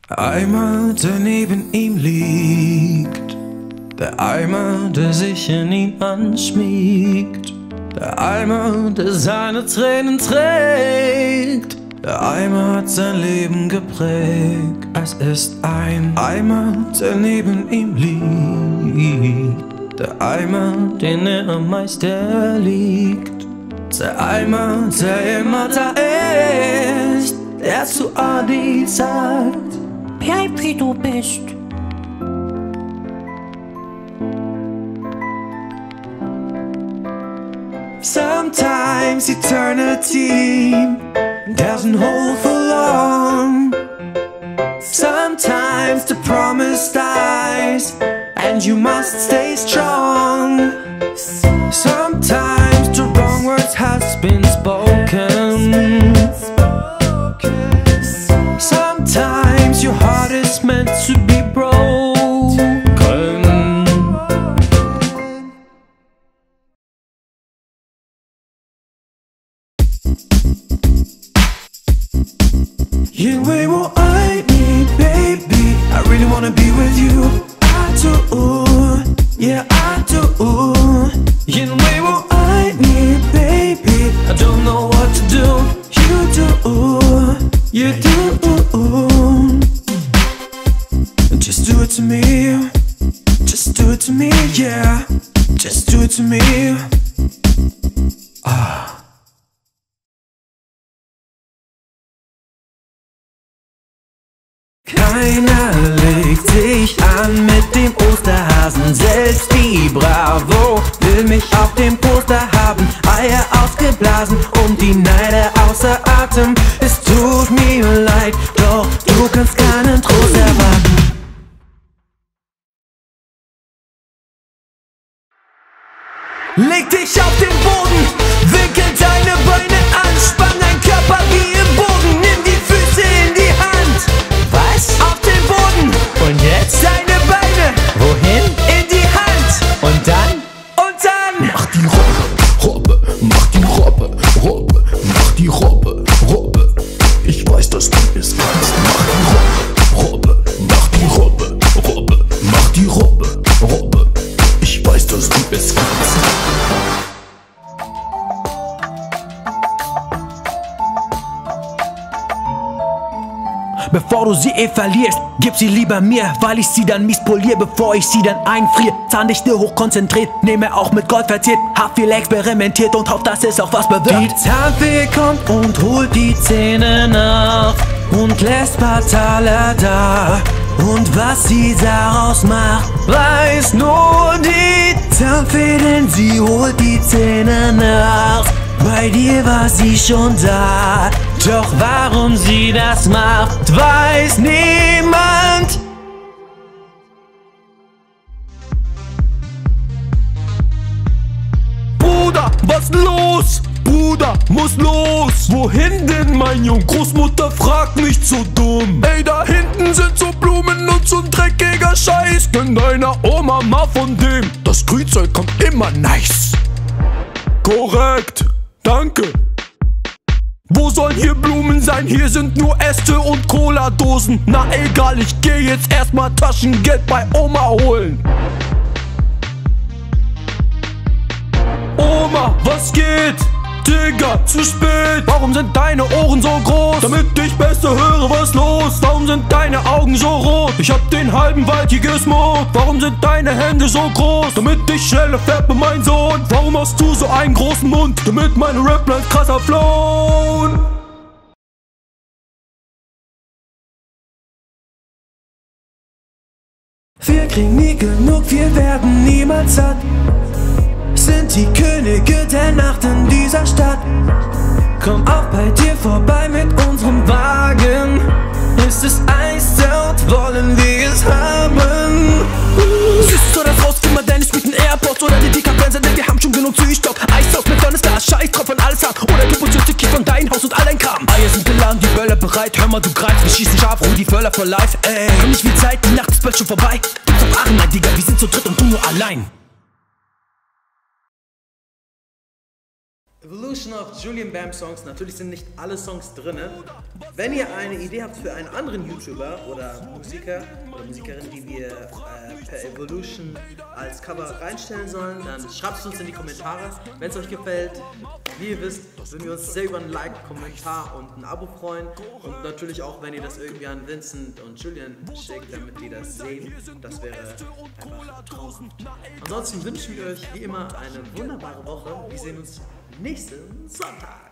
Eimer, der neben ihm liegt, der Eimer, der sich in ihn anschmiegt, der Eimer, der seine Tränen trägt, der Eimer hat sein Leben geprägt. Es ist ein Eimer, der neben ihm liegt, der Eimer, den er am meisten liebt, der Eimer, der immer da ist, der zu Adi sagt: bleib wie du bist. Sometimes eternity doesn't hold for long. Sometimes the promise dies and you must stay strong. Sometimes the wrong words has been spoken. Sometimes your heart is meant to be broken. You way more I need, baby. I really wanna be with you. I do, yeah I do. You way more I need, baby. I don't know what to do. You do, you do. Just do it to me. Just do it to me, yeah. Just do it to me. Ah. Keiner legt sich an mit dem Osterhasen. Selbst die Bravo will mich auf dem Poster haben. Eier ausgeblasen und die Neider außer Atem. Es tut mir leid, doch du kannst keinen Trost erwarten. Leg dich auf den Boden, wickel deine Beine an, spann dein Körper wie im Bogen, nimm die Füße in die Hand. Was? Auf den Boden. Und jetzt? Deine Beine. Wohin? In die Hand. Und dann? Und dann? Mach die Robbe, mach die Robbe, Robbe, mach die Robbe, Robbe. Ich weiß, dass du es kannst. Mach die Robbe, mach die Robbe, Robbe, mach die Robbe, Robbe. Ich weiß, dass du es kannst. Bevor du sie verlierst, gib sie lieber mir, weil ich sie dann mies polier, bevor ich sie dann einfrier. Zahndichte hochkonzentriert, nehme auch mit Gold verziert, hab viel experimentiert und hoffe, dass es auch was bewirkt. Die Zahnfee kommt und holt die Zähne nach und lässt paar Taler da. Und was sie daraus macht, weiß nur die Zahnfee, denn sie holt die Zähne nach. Bei dir war sie schon da, doch warum sie das macht, weiß niemand. Bruder, was los? Bruder, muss los. Wohin denn, mein Jung? Großmutter fragt mich so dumm. Ey, da hinten sind so Blumen und so ein dreckiger Scheiß. Gönn deiner Oma mal von dem, das Grünzeug kommt immer nice. Korrekt, danke. Wo sollen hier Blumen sein? Hier sind nur Äste und Cola-Dosen. Na egal, ich geh jetzt erstmal Taschengeld bei Oma holen. Oma, was geht? Digga, zu spät. Warum sind deine Ohren so groß? Damit ich besser höre, was los? Warum sind deine Augen so rot? Ich hab den halben Wald hier gesmoked. Warum sind deine Hände so groß? Damit ich schneller färbe, mein Sohn. Warum hast du so einen großen Mund? Damit meine Raplines krasser flown. Wir kriegen nie genug, wir werden niemals satt. Sind die Könige der Nacht in dieser Stadt. Komm auch bei dir vorbei mit unserem Wagen. Ist es Eis dort, wollen wir es haben. Süß oder raus, gib mal deine sweeten Airpods oder die Dekapense, denn wir haben schon genug Süßstock. Eisstock mit Donnes da, Scheiß drauf und alles ab. Oder du putzt die von dein Haus und all dein Kram. Eier sind geladen, die Böller bereit, hör mal, du greifst. Wir schießen scharf, ruhen die Völler for life, ey. Haben nicht viel Zeit, die Nacht ist bald schon vorbei. Gibt's auf Aachen, mein Digga, wir sind zu dritt und du nur allein. Evolution of Julian Bam Songs. Natürlich sind nicht alle Songs drin. Wenn ihr eine Idee habt für einen anderen YouTuber oder Musiker oder Musikerin, die wir per Evolution als Cover reinstellen sollen, dann schreibt es uns in die Kommentare. Wenn es euch gefällt, wie ihr wisst, würden wir uns sehr über ein Like, Kommentar und ein Abo freuen. Und natürlich auch, wenn ihr das irgendwie an Vincent und Julian schickt, damit die das sehen. Das wäre einfach traumhaft. Ansonsten wünschen wir euch wie immer eine wunderbare Woche. Wir sehen uns nächsten Sonntag.